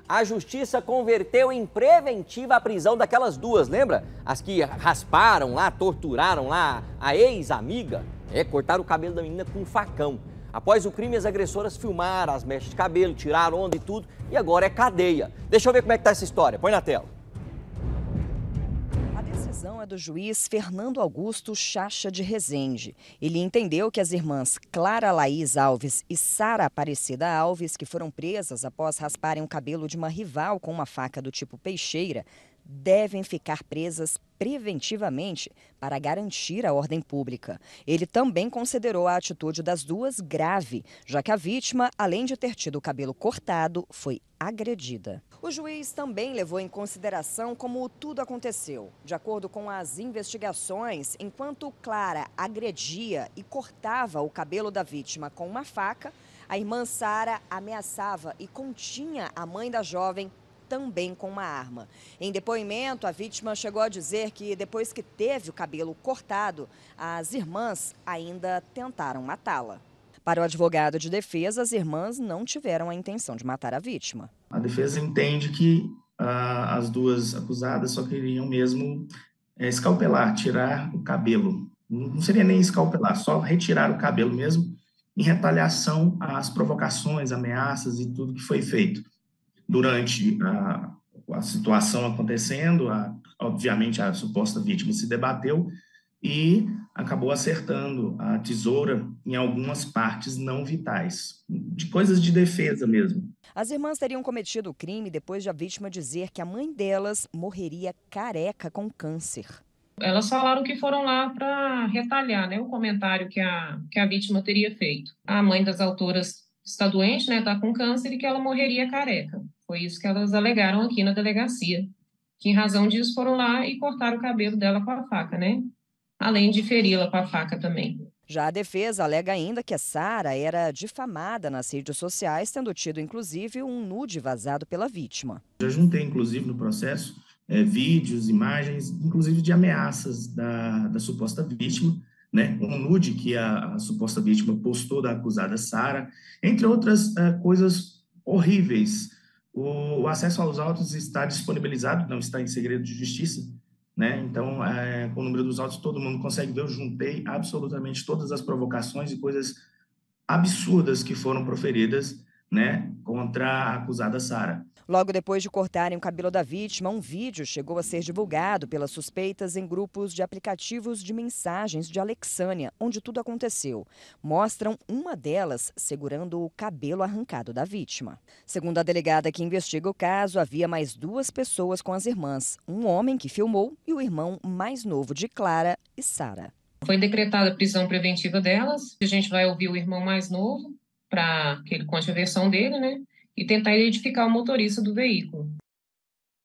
A justiça converteu em preventiva a prisão daquelas duas, lembra? As que rasparam lá, torturaram lá a ex-amiga. Cortaram o cabelo da menina com um facão. Após o crime, as agressoras filmaram as mechas de cabelo, tiraram onda e tudo, e agora é cadeia. Deixa eu ver como é que tá essa história. Põe na tela. A decisão é do juiz Fernando Augusto Chacha de Rezende. Ele entendeu que as irmãs Clara Laís Alves e Sara Aparecida Alves, que foram presas após rasparem o cabelo de uma rival com uma faca do tipo peixeira, devem ficar presas preventivamente para garantir a ordem pública. Ele também considerou a atitude das duas grave, já que a vítima, além de ter tido o cabelo cortado, foi agredida. O juiz também levou em consideração como tudo aconteceu. De acordo com as investigações, enquanto Clara agredia e cortava o cabelo da vítima com uma faca, a irmã Sara ameaçava e continha a mãe da jovem também com uma arma. Em depoimento, a vítima chegou a dizer que depois que teve o cabelo cortado, as irmãs ainda tentaram matá-la. Para o advogado de defesa, as irmãs não tiveram a intenção de matar a vítima. A defesa entende que as duas acusadas só queriam mesmo escalpelar, tirar o cabelo. Não seria nem escalpelar, só retirar o cabelo mesmo, em retaliação às provocações, ameaças e tudo que foi feito. Durante a situação acontecendo, obviamente a suposta vítima se debateu e acabou acertando a tesoura em algumas partes não vitais, de coisas de defesa mesmo. As irmãs teriam cometido o crime depois de a vítima dizer que a mãe delas morreria careca com câncer. Elas falaram que foram lá para retalhar, né, o comentário que a vítima teria feito. A mãe das autoras está doente, né, está com câncer e que ela morreria careca. Foi isso que elas alegaram aqui na delegacia, que em razão disso foram lá e cortaram o cabelo dela com a faca, né? Além de feri-la com a faca também. Já a defesa alega ainda que a Sara era difamada nas redes sociais, tendo tido inclusive um nude vazado pela vítima. Já juntei inclusive no processo vídeos, imagens, inclusive de ameaças da suposta vítima, né? Um nude que a suposta vítima postou da acusada Sara, entre outras coisas horríveis. O acesso aos autos está disponibilizado, não está em segredo de justiça, né? Então, com o número dos autos, todo mundo consegue ver. Eu juntei absolutamente todas as provocações e coisas absurdas que foram proferidas, né, contra a acusada Sara. Logo depois de cortarem o cabelo da vítima, um vídeo chegou a ser divulgado pelas suspeitas em grupos de aplicativos de mensagens de Alexânia, onde tudo aconteceu. Mostram uma delas segurando o cabelo arrancado da vítima. Segundo a delegada que investiga o caso, havia mais duas pessoas com as irmãs, um homem que filmou e o irmão mais novo de Clara e Sara. Foi decretada a prisão preventiva delas. A gente vai ouvir o irmão mais novo para que ele conte a versão dele, né? E tentar identificar o motorista do veículo.